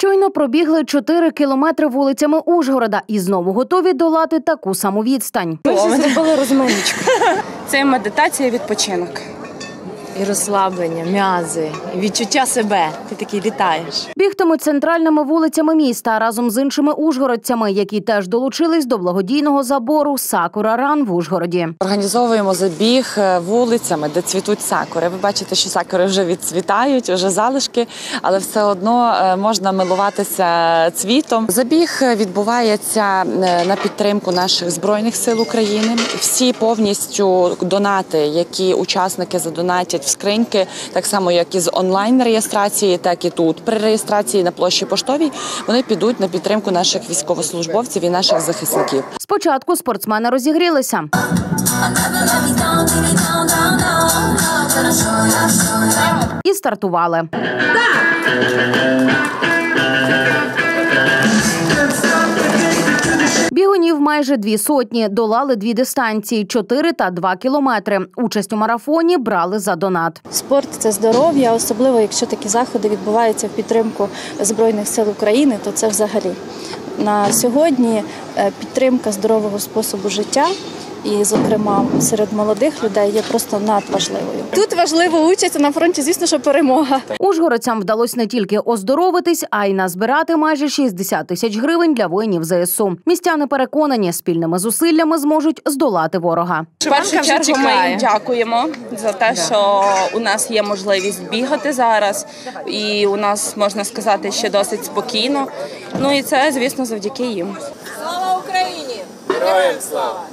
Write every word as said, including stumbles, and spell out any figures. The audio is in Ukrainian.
Щойно пробігли чотири кілометри вулицями Ужгорода і знову готові долати таку саму відстань. Ми вже зробили розминочку. Це медитація, відпочинок. І розслаблення, м'язи, і відчуття себе. Ти такий літаєш. Бігтимуть центральними вулицями міста разом з іншими ужгородцями, які теж долучились до благодійного забору «Сакура Ран» в Ужгороді. Організовуємо забіг вулицями, де цвітуть сакури. Ви бачите, що сакури вже відцвітають, вже залишки, але все одно можна милуватися цвітом. Забіг відбувається на підтримку наших Збройних сил України. Всі повністю донати, які учасники задонатять в скриньки, так само як і з онлайн-реєстрації, так і тут. При реєстрації на площі Поштовій вони підуть на підтримку наших військовослужбовців і наших захисників. Спочатку спортсмени розігрілися. І стартували. Бігунів майже дві сотні, долали дві дистанції – чотири та два кілометри. Участь у марафоні брали за донат. Спорт – це здоров'я, особливо якщо такі заходи відбуваються в підтримку Збройних сил України, то це взагалі. На сьогодні підтримка здорового способу життя і, зокрема, серед молодих людей є просто надважливою. Тут важлива участь, а на фронті, звісно, що перемога. Ужгородцям вдалося не тільки оздоровитись, а й назбирати майже шістдесят тисяч гривень для воїнів зе ес у. Містяни переконані, спільними зусиллями зможуть здолати ворога. В першу чергу ми їм дякуємо за те, що у нас є можливість бігати зараз. І у нас, можна сказати, ще досить спокійно. Ну і це, звісно, завдяки їм. Слава Україні! Героям слава!